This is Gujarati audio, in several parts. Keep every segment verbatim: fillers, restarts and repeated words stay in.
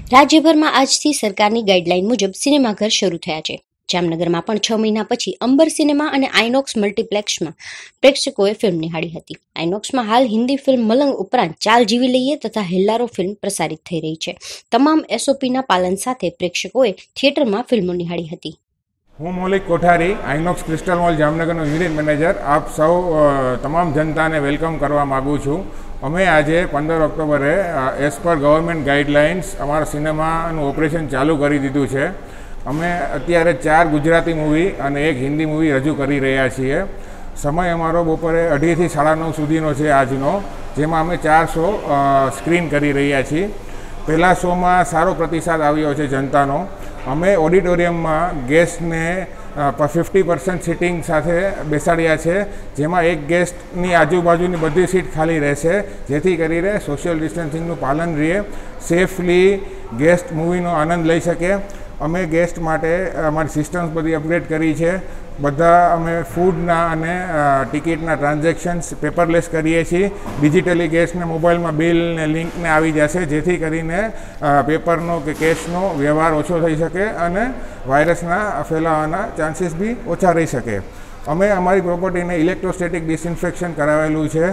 રાજ્યભરમાં આજથી સરકારની ગાઈડલાઈન મુજબ સિનેમાઘર શરૂ થયા છે. જામનગરમાં પણ છ મહિના પછી અંબર સિનેમા અને આઇનોક્સ મલ્ટીપ્લેક્સમાં પ્રેક્ષકોએ ફિલ્મ નિહાળી હતી. આઇનોક્સમાં હાલ હિન્દી ફિલ્મ મલંગ ઉપરાંત ચાલ જીવી લઈએ તથા હેલ્લારો ફિલ્મ પ્રસારિત થઈ રહી છે. તમામ એસઓપીના પાલન સાથે પ્રેક્ષકોએ થિયેટરમાં ફિલ્મો નિહાળી હતી. હું Maulik Kothari, Inox Crystal mall જામનગરનો યુનિટ મેનેજર, આપ સૌ તમામ જનતાને વેલકમ કરવા માગું છું. અમે આજે પંદર ઓક્ટોબરે એઝ પર ગવર્મેન્ટ ગાઈડલાઇન્સ અમારા સિનેમાનું ઓપરેશન ચાલુ કરી દીધું છે. અમે અત્યારે ચાર ગુજરાતી મૂવી અને એક હિન્દી મૂવી રજૂ કરી રહ્યા છીએ. સમય અમારો બપોરે અઢીથી સાડા નવ સુધીનો છે આજનો, જેમાં અમે ચાર શો સ્ક્રીન કરી રહ્યા છીએ. પહેલા શોમાં સારો પ્રતિસાદ આવ્યો છે જનતાનો. અમે ઓડિટોરિયમમાં ગેસ્ટને ફિફ્ટી પર્સન્ટ સિટિંગ સાથે બેસાડ્યા છે, જેમાં એક ગેસ્ટની આજુબાજુની બધી સીટ ખાલી રહેશે, જેથી કરીને સોશિયલ ડિસ્ટન્સિંગનું પાલન રહે, સેફલી ગેસ્ટ મૂવીનો આનંદ લઈ શકે. અમે ગેસ્ટ માટે અમારી સિસ્ટમ્સ બધી અપગ્રેડ કરી છે. બધા અમે ફૂડના અને ટિકિટના ટ્રાન્ઝેક્શન્સ પેપરલેસ કરીએ છીએ. ડિજિટલી ગેસ્ટને મોબાઈલમાં બિલ ને લિંકને આવી જશે, જેથી કરીને પેપરનો કે કેશનો વ્યવહાર ઓછો થઈ શકે અને વાયરસના ફેલાવાના ચાન્સીસ બી ઓછા રહી શકે. અમે અમારી પ્રોપર્ટીને ઇલેક્ટ્રોસ્ટેટિક ડિસઇન્ફેક્શન કરાવેલું છે.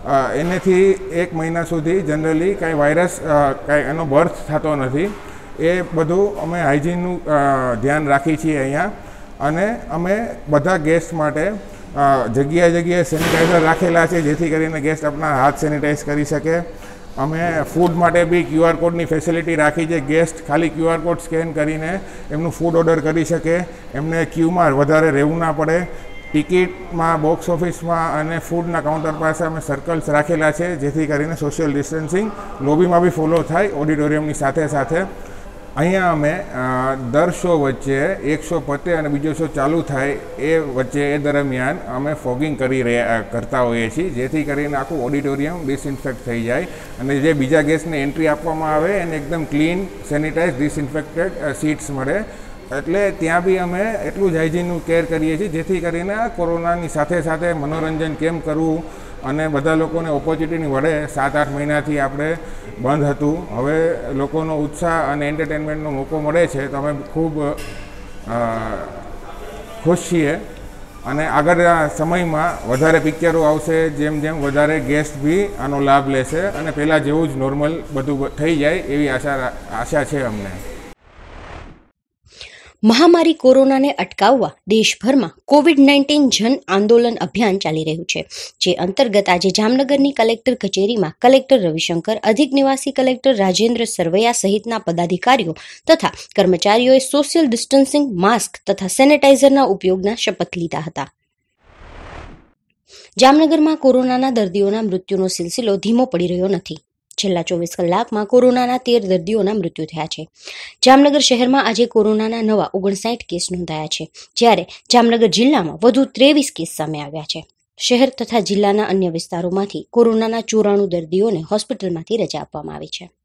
એનેથી એક મહિના સુધી જનરલી કાંઈ વાયરસ કાંઈ એનો બર્થ થતો નથી. એ બધું અમે હાઇજીનનું ધ્યાન રાખીએ છીએ અહીંયા. અને અમે બધા ગેસ્ટ માટે જગ્યાએ જગ્યાએ સેનિટાઈઝર રાખેલા છે, જેથી કરીને ગેસ્ટ આપણા હાથ સેનિટાઈઝ કરી શકે. અમે ફૂડ માટે બી ક્યુઆર કોડની ફેસિલિટી રાખી છે. ગેસ્ટ ખાલી ક્યુઆર કોડ સ્કેન કરીને એમનું ફૂડ ઓર્ડર કરી શકે, એમને ક્યુમાં વધારે રહેવું ના પડે. ટિકિટમાં, બોક્સ ઓફિસમાં અને ફૂડના કાઉન્ટર પાસે અમે સર્કલ્સ રાખેલા છે, જેથી કરીને સોશિયલ ડિસ્ટન્સિંગ લોબીમાં બી ફોલો થાય ઓડિટોરિયમની સાથે સાથે. અહીંયા અમે દર શો વચ્ચે એક શો પતે અને બીજો શો ચાલુ થાય એ વચ્ચે એ દરમિયાન અમે ફોગિંગ કરી રહ્યા કરતા હોઈએ છીએ, જેથી કરીને આખું ઓડિટોરિયમ ડિસઇન્ફેક્ટ થઈ જાય અને જે બીજા ગેસ્ટને એન્ટ્રી આપવામાં આવે એને એકદમ ક્લીન, સેનિટાઈઝ, ડિસઇન્ફેક્ટેડ સીટ્સ મળે. એટલે ત્યાં બી અમે એટલું જ હાઇજીનનું કેર કરીએ છીએ, જેથી કરીને કોરોનાની સાથે સાથે મનોરંજન કેમ કરવું અને બધા લોકોને ઓપોર્ચ્યુનિટી વડે. સાત આઠ મહિનાથી આપણે બંધ હતું, હવે લોકોનો ઉત્સાહ અને એન્ટરટેનમેન્ટનો મોકો મળે છે, તો અમે ખૂબ ખુશ છીએ. અને આગળના સમયમાં વધારે પિક્ચરો આવશે, જેમ જેમ વધારે ગેસ્ટ બી આનો લાભ લેશે અને પહેલાં જેવું જ નોર્મલ બધું થઈ જાય એવી આશા આશા છે અમને. મહામારી કોરોનાને અટકાવવા દેશભરમાં કોવિડ નાઇન્ટીન જન આંદોલન અભિયાન ચાલી રહ્યું છે, જે અંતર્ગત આજે જામનગરની કલેક્ટર કચેરીમાં કલેક્ટર રવિશંકર, અધિક નિવાસી કલેક્ટર રાજેન્દ્ર સરવૈયા સહિતના પદાધિકારીઓ તથા કર્મચારીઓએ સોશિયલ ડિસ્ટન્સિંગ, માસ્ક તથા સેનેટાઇઝરના ઉપયોગના શપથ લીધા હતા. જામનગરમાં કોરોનાના દર્દીઓના મૃત્યુનો સિલસિલો ધીમો પડી રહ્યો નથી. છેલ્લા ચોવીસ કલાકમાં કોરોનાના તેર દર્દીઓના મૃત્યુ થયા છે. જામનગર શહેરમાં આજે કોરોનાના નવા ઓગણસાઠ કેસ નોંધાયા છે, જ્યારે જામનગર જિલ્લામાં વધુ ત્રેવીસ કેસ સામે આવ્યા છે. શહેર તથા જિલ્લાના અન્ય વિસ્તારોમાંથી કોરોનાના ચોરાણું દર્દીઓને હોસ્પિટલમાંથી રજા આપવામાં આવી છે.